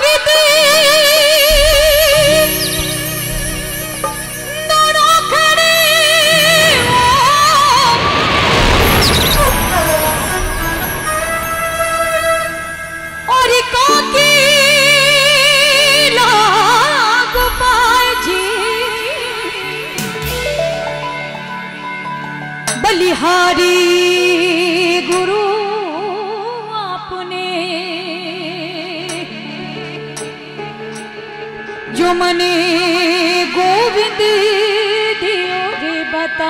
बलिहारी गुरु आपने जो मने गोविंद दियो रे बता।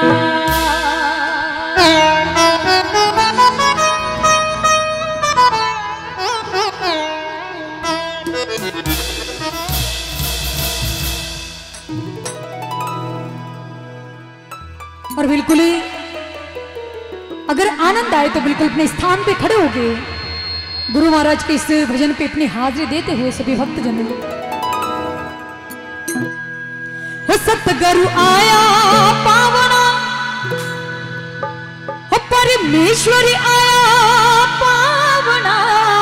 और बिल्कुल ही अगर आनंद आए तो बिल्कुल अपने स्थान पे खड़े हो गए गुरु महाराज के इस भजन पे अपनी हाजिरी देते हुए सभी भक्त जनों। हो सतगुरु आया पावना, हो परमेश्वरी आया पावना,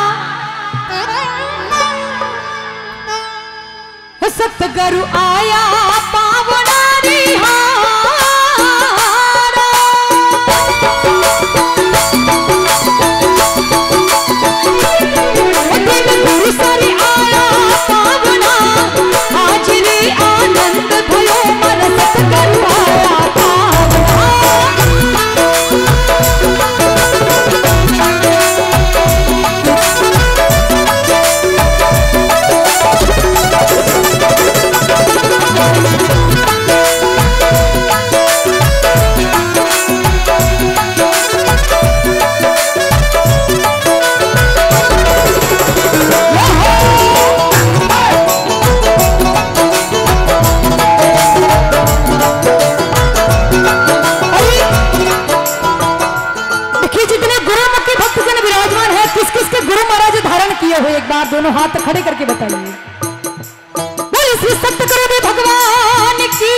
हो सतगुरु आया पावना रिहा। एक बार दोनों हाथ खड़े करके बताइए। बोले श्री सतगुरु भगवान की,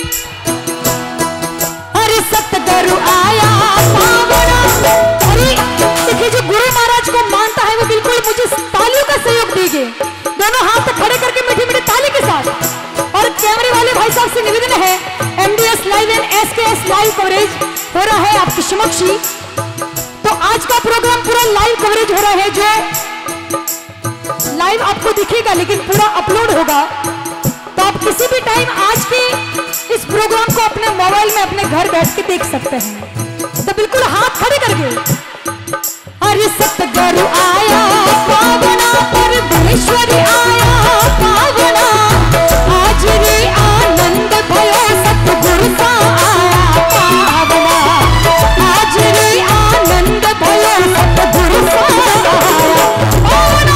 अरे सतगुरु आया पावना। अरे देखिए जो गुरु महाराज को मानता है वो बिल्कुल मुझे तालियों का सहयोग दीजिए। दोनों हाथ खड़े करके मीठी मीठी ताली के साथ। और कैमरे वाले भाई साहब से निवेदन है, MDS live and SKS live coverage हो रहा है आपके समक्ष ही। तो आज का प्रोग्राम पूरा लाइव कवरेज हो रहा है, जो लाइव आपको दिखेगा लेकिन पूरा अपलोड होगा। तो आप किसी भी टाइम आज के इस प्रोग्राम को अपने मोबाइल में अपने घर बैठ के देख सकते हैं। तो बिल्कुल हाथ खड़े करके, अरे सतगुरु आया पावना, परमेश्वरी आया पावना, आज रे आनंद भयो सतगुरु सा आया पावना, आज रे आनंद भयो सतगुरु सा आया पावना।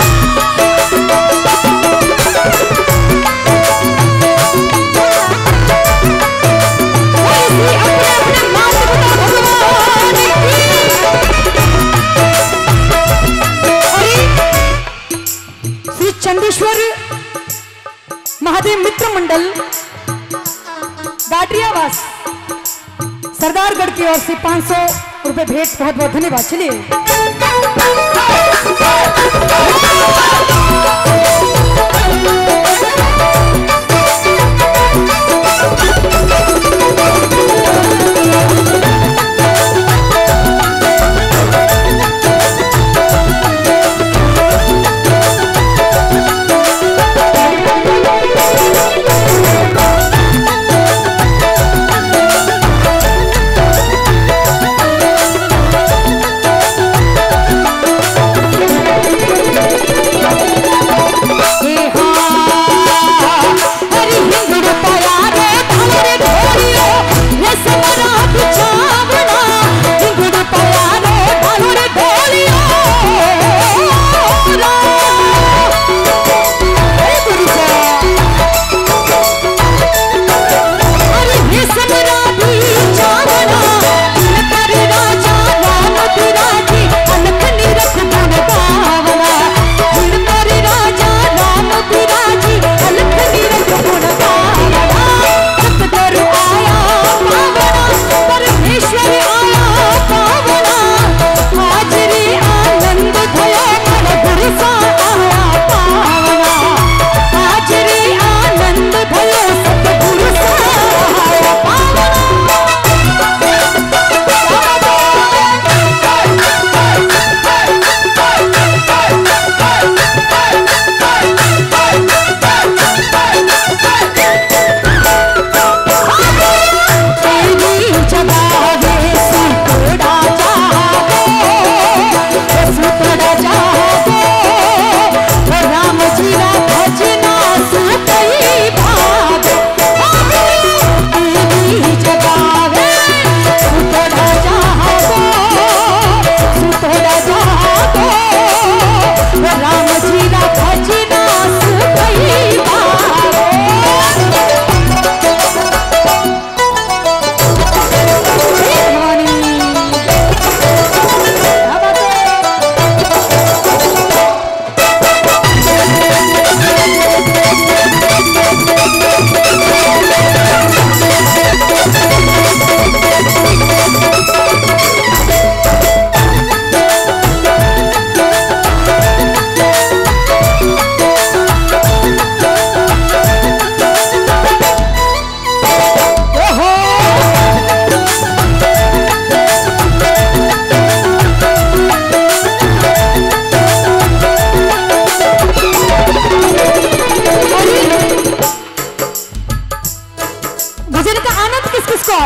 चंदेश्वर महादेव मित्र मंडल गाटरियावास सरदारगढ़ की ओर से 500 रुपए भेंट, बहुत बहुत धन्यवाद। चलिए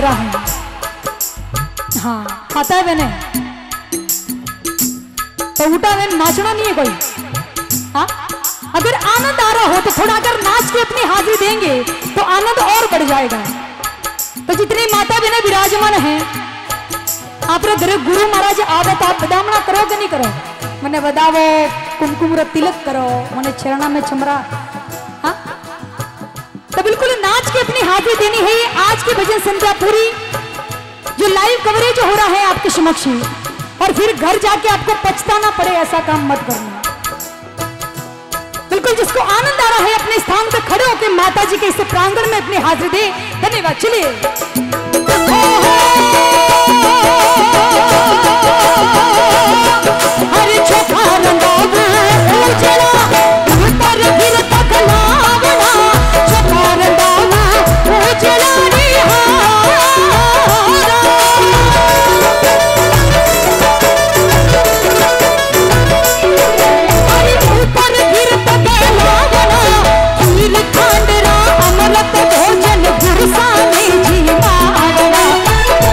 रहा है। हाँ आता है मैंने तो उठा मैंने, नाचना नहीं है कोई। हाँ अगर आनंद आ रहा हो तो थोड़ा अगर नाच के अपनी हाजिरी देंगे तो आनंद और बढ़ जाएगा। तो जितनी माता बहनें विराजमान हैं, आप घर गुरु महाराज आवत आप बदामना करो कि नहीं करो? मैंने बदावो, कुमकुम रो तिलक करो, मैंने चरणा में चमरा। हाँ तो बिल्कुल नाच के अपनी हाजिरी देनी है। आज की भजन संध्या पूरी जो लाइव कवरेज हो रहा है आपके समक्ष, और फिर घर जाके आपको पछताना पड़े ऐसा काम मत करना। बिल्कुल जिसको आनंद आ रहा है अपने स्थान पे खड़े होकर माता जी के इस प्रांगण में अपनी हाजिरी दे। धन्यवाद। चलिए हरे छोटा रंगावा उजड़ा ऊपर फिर तक लावना, छोटा रंगावा उजड़ा निहारा, हरे ऊपर फिर तक लावना, खीर खांडरा अमृत भोजन गुरसाने जी मावना,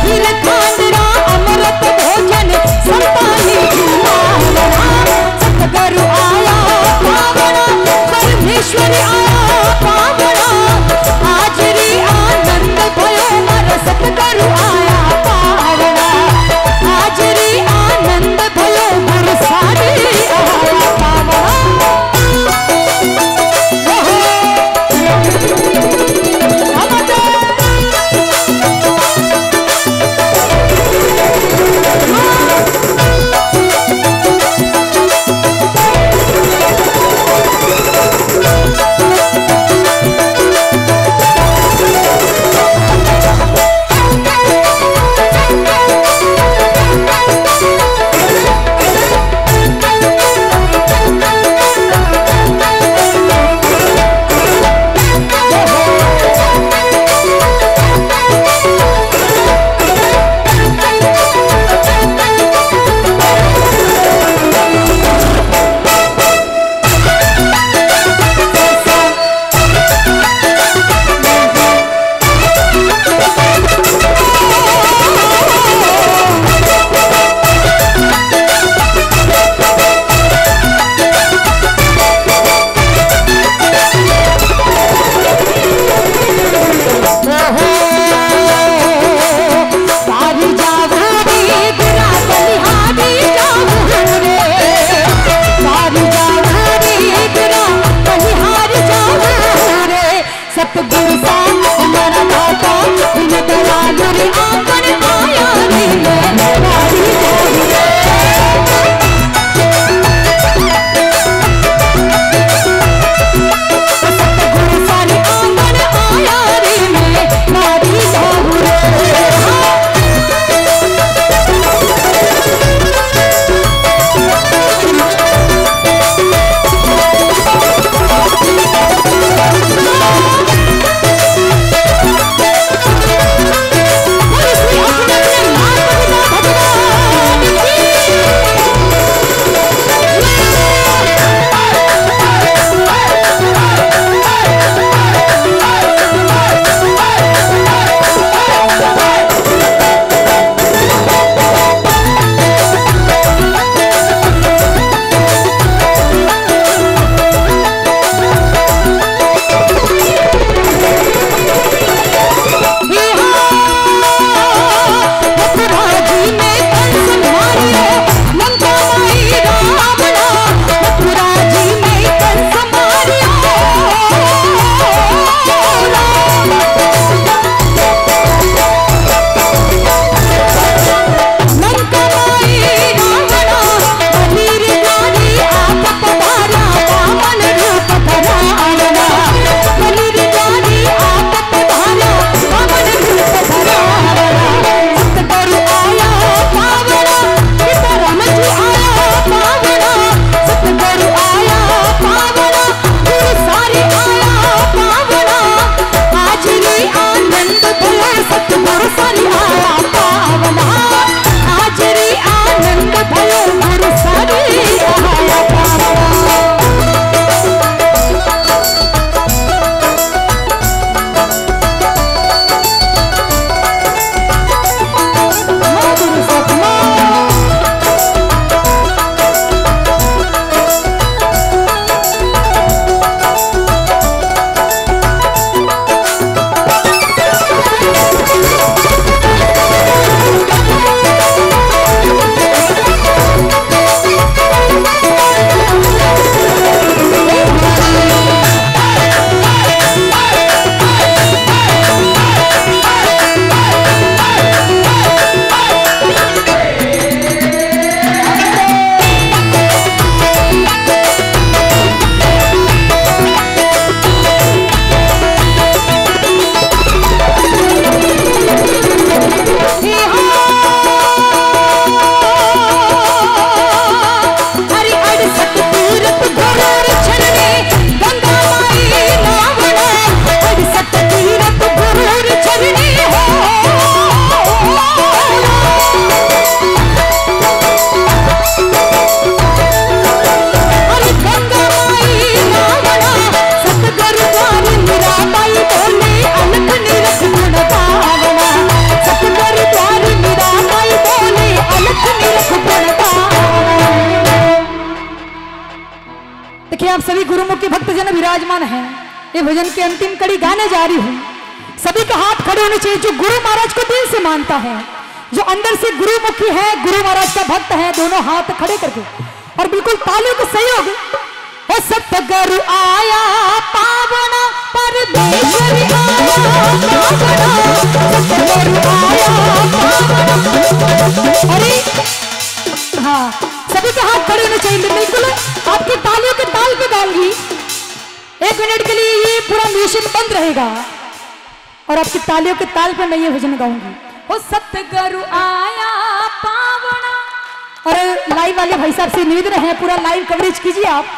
सभी गुरुमुखी भक्तजन विराजमान हैं। ये भजन की अंतिम कड़ी गाने जा रही हूँ। सभी के हाथ खड़े होने चाहिए जो गुरु महाराज को दिल से मानता है, जो अंदर से गुरुमुखी है, गुरु महाराज का भक्त है, दोनों हाथ खड़े करके और बिल्कुल तालियों का सहयोग। सतगुरु आया पावना परमेश्वर आया पावना, सतगुरु आया पावना। अरे हाँ, सभी के हाथ खड़े होने चाहिए। बिल्कुल आपकी तालियों के ताल पे गाऊंगी। 1 मिनट के लिए ये पूरा म्यूजिक बंद रहेगा और आपकी तालियों के ताल पे मैं ये भजन गाऊंगी। ओ सतगुरु आया पावना। और लाइव वाले भाई साहब से निवेदन है, पूरा लाइव कवरेज कीजिए आप।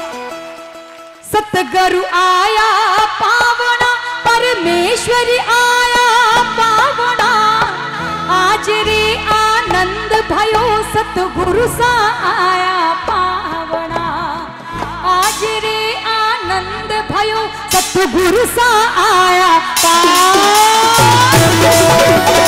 सतगुरु आया पावना परमेश्वर आया पावना, आज रे आनंद भयो सतगुरु सा आया पावना, आज रे आनंद भयो सतगुरु सा आया पावना।